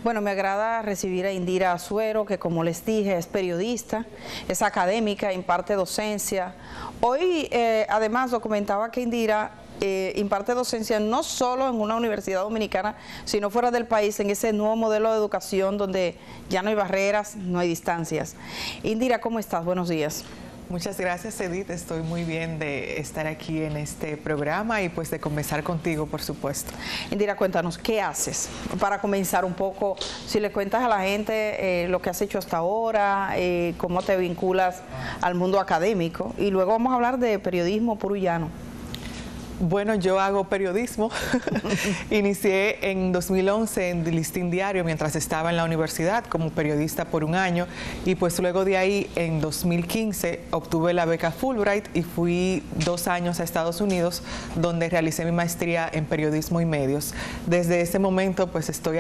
Bueno, me agrada recibir a Indira Azuero, que como les dije es periodista, es académica, imparte docencia. Hoy además documentaba que Indira imparte docencia no solo en una universidad dominicana, sino fuera del país, en ese nuevo modelo de educación donde ya no hay barreras, no hay distancias. Indira, ¿cómo estás? Buenos días. Muchas gracias, Edith. Estoy muy bien de estar aquí en este programa y pues de conversar contigo, por supuesto. Indira, cuéntanos, ¿qué haces? Para comenzar un poco, si le cuentas a la gente lo que has hecho hasta ahora, cómo te vinculas al mundo académico, y luego vamos a hablar de periodismo puro y llano. Bueno, yo hago periodismo. Inicié en 2011 en El Listín Diario mientras estaba en la universidad como periodista por un año, y pues luego de ahí en 2015 obtuve la beca Fulbright y fui 2 años a Estados Unidos, donde realicé mi maestría en periodismo y medios. Desde ese momento pues estoy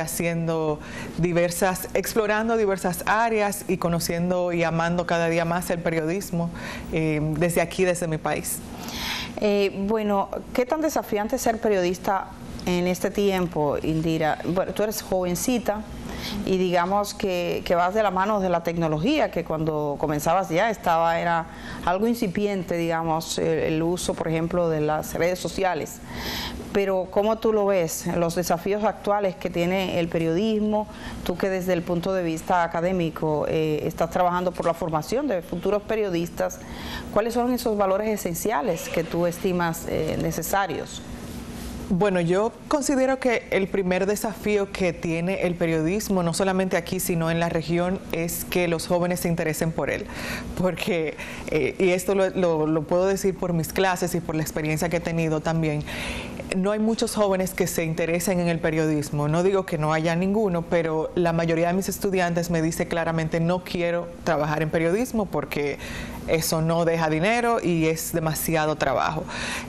explorando diversas áreas y conociendo y amando cada día más el periodismo desde aquí, desde mi país. Bueno, ¿qué tan desafiante es ser periodista en este tiempo, Indira? Bueno, tú eres jovencita y digamos que vas de la mano de la tecnología, que cuando comenzabas ya era algo incipiente, digamos, el uso, por ejemplo, de las redes sociales. Pero ¿cómo tú lo ves, los desafíos actuales que tiene el periodismo? Tú que desde el punto de vista académico estás trabajando por la formación de futuros periodistas, ¿cuáles son esos valores esenciales que tú estimas necesarios? Bueno, yo considero que el primer desafío que tiene el periodismo, no solamente aquí, sino en la región, es que los jóvenes se interesen por él. Porque, y esto lo puedo decir por mis clases y por la experiencia que he tenido también, no hay muchos jóvenes que se interesen en el periodismo. No digo que no haya ninguno, pero la mayoría de mis estudiantes me dice claramente: no quiero trabajar en periodismo porque eso no deja dinero y es demasiado trabajo.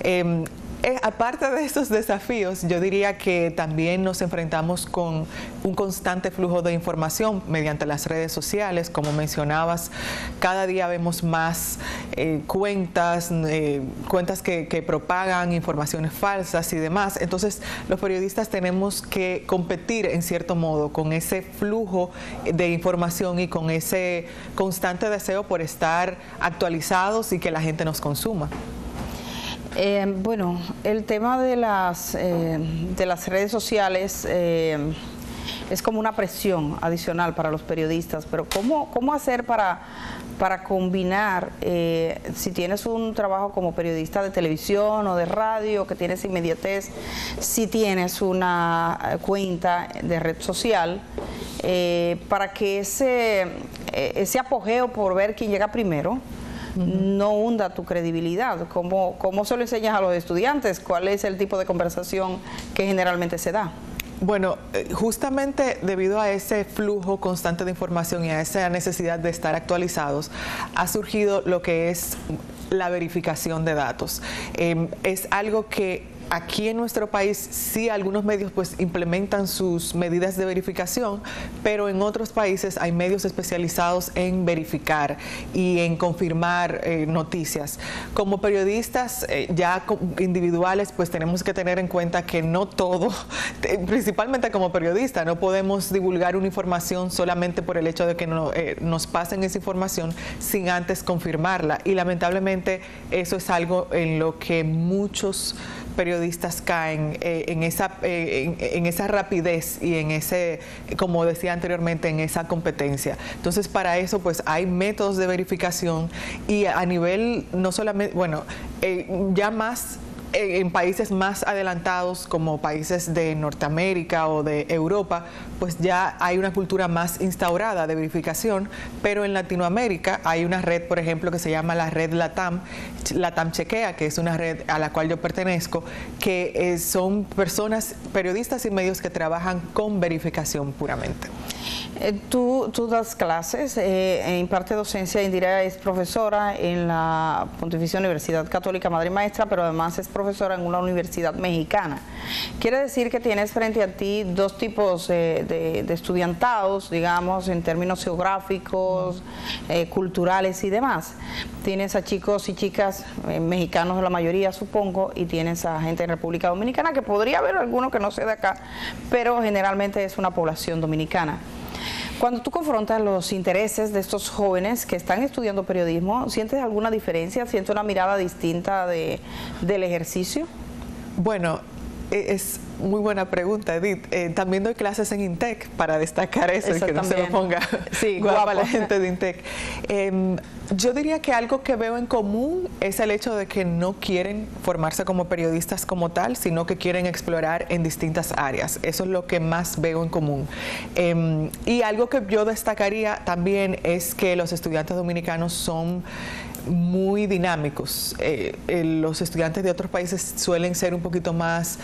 Aparte de estos desafíos, yo diría que también nos enfrentamos con un constante flujo de información mediante las redes sociales. Como mencionabas, cada día vemos más cuentas que propagan informaciones falsas y demás. Entonces, los periodistas tenemos que competir en cierto modo con ese flujo de información y con ese constante deseo por estar actualizados y que la gente nos consuma. Bueno, el tema de las redes sociales es como una presión adicional para los periodistas, pero ¿cómo hacer para combinar, si tienes un trabajo como periodista de televisión o de radio, que tienes inmediatez, si tienes una cuenta de red social, para que ese apogeo por ver quién llega primero no hunda tu credibilidad? ¿Cómo se lo enseñas a los estudiantes? ¿Cuál es el tipo de conversación que generalmente se da? Bueno, justamente debido a ese flujo constante de información y a esa necesidad de estar actualizados, ha surgido lo que es la verificación de datos. Es algo que aquí en nuestro país sí algunos medios pues implementan sus medidas de verificación, pero en otros países hay medios especializados en verificar y en confirmar noticias. Como periodistas ya individuales pues tenemos que tener en cuenta que no todo, principalmente como periodista, no podemos divulgar una información solamente por el hecho de que nos pasen esa información sin antes confirmarla, y lamentablemente eso es algo en lo que muchos periodistas caen en esa rapidez y en ese, como decía anteriormente, en esa competencia. Entonces, para eso pues hay métodos de verificación, y a nivel no solamente, bueno, ya más en países más adelantados como países de Norteamérica o de Europa, pues ya hay una cultura más instaurada de verificación, pero en Latinoamérica hay una red, por ejemplo, que se llama la red LATAM Chequea, que es una red a la cual yo pertenezco, que son personas, periodistas y medios que trabajan con verificación puramente. Tú das clases, imparte docencia. Indira es profesora en la Pontificia Universidad Católica Madre y Maestra, pero además es profesora en una universidad mexicana. Quiere decir que tienes frente a ti dos tipos de estudiantados, digamos, en términos geográficos, culturales y demás. Tienes a chicos y chicas mexicanos, la mayoría supongo, y tienes a gente en República Dominicana, que podría haber alguno que no sea de acá, pero generalmente es una población dominicana. Cuando tú confrontas los intereses de estos jóvenes que están estudiando periodismo, ¿sientes alguna diferencia? ¿Sientes una mirada distinta del ejercicio? Bueno, es muy buena pregunta, Edith. También doy clases en INTEC para destacar eso y que no se me ponga guapa la gente de INTEC. Yo diría que algo que veo en común es el hecho de que no quieren formarse como periodistas como tal, sino que quieren explorar en distintas áreas. Eso es lo que más veo en común. Y algo que yo destacaría también es que los estudiantes dominicanos son muy dinámicos. Los estudiantes de otros países suelen ser un poquito más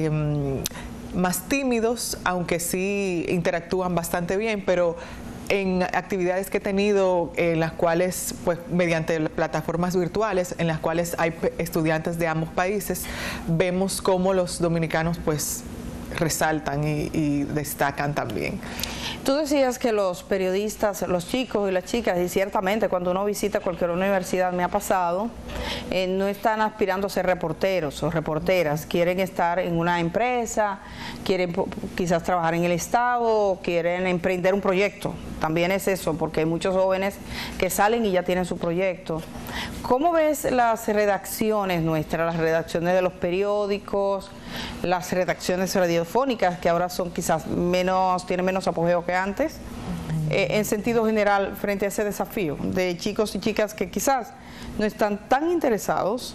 tímidos, aunque sí interactúan bastante bien, pero en actividades que he tenido, en las cuales, pues mediante plataformas virtuales, en las cuales hay estudiantes de ambos países, vemos cómo los dominicanos pues resaltan y destacan también. Tú decías que los periodistas, los chicos y las chicas, y ciertamente cuando uno visita cualquier universidad, me ha pasado, no están aspirando a ser reporteros o reporteras, quieren estar en una empresa, quieren quizás trabajar en el Estado, quieren emprender un proyecto. También es eso, porque hay muchos jóvenes que salen y ya tienen su proyecto. ¿Cómo ves las redacciones nuestras, las redacciones de los periódicos, las redacciones radiofónicas, que ahora son quizás tienen menos apogeo que antes, en sentido general, frente a ese desafío de chicos y chicas que quizás no están tan interesados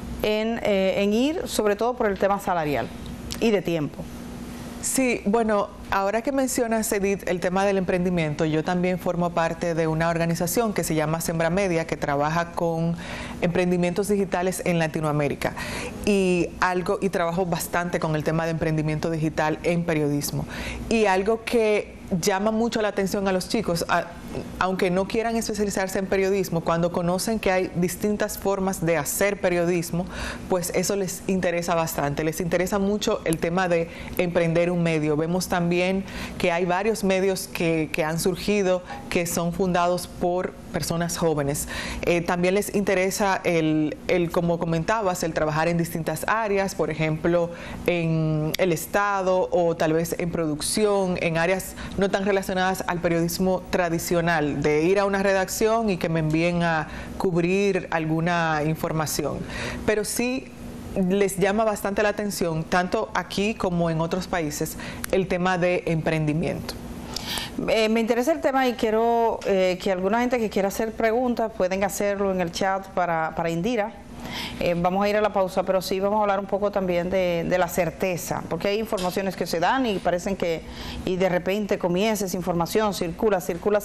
en ir, sobre todo por el tema salarial y de tiempo? Sí, bueno, ahora que mencionas, Edith, el tema del emprendimiento, yo también formo parte de una organización que se llama Sembra Media, que trabaja con emprendimientos digitales en Latinoamérica y trabajo bastante con el tema de emprendimiento digital en periodismo. Y algo que llama mucho la atención a los chicos, aunque no quieran especializarse en periodismo, cuando conocen que hay distintas formas de hacer periodismo, pues eso les interesa bastante. Les interesa mucho el tema de emprender un medio. Vemos también que hay varios medios que han surgido, que son fundados por personas jóvenes. También les interesa como comentabas, el trabajar en distintas áreas, por ejemplo, en el Estado o tal vez en producción, en áreas no tan relacionadas al periodismo tradicional, de ir a una redacción y que me envíen a cubrir alguna información. Pero sí les llama bastante la atención, tanto aquí como en otros países, el tema de emprendimiento. Me interesa el tema y quiero que alguna gente que quiera hacer preguntas pueden hacerlo en el chat para Indira. Vamos a ir a la pausa, pero sí vamos a hablar un poco también de la certeza, porque hay informaciones que se dan y parecen y de repente comienza esa información, circula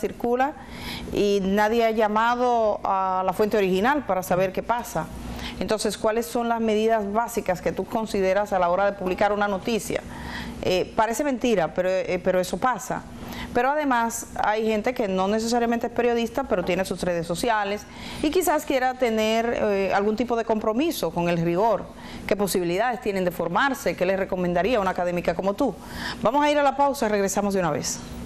y nadie ha llamado a la fuente original para saber qué pasa. Entonces, ¿cuáles son las medidas básicas que tú consideras a la hora de publicar una noticia? Parece mentira, pero eso pasa. Pero además hay gente que no necesariamente es periodista, pero tiene sus redes sociales y quizás quiera tener algún tipo de compromiso con el rigor. ¿Qué posibilidades tienen de formarse? ¿Qué les recomendaría a una académica como tú? Vamos a ir a la pausa y regresamos de una vez.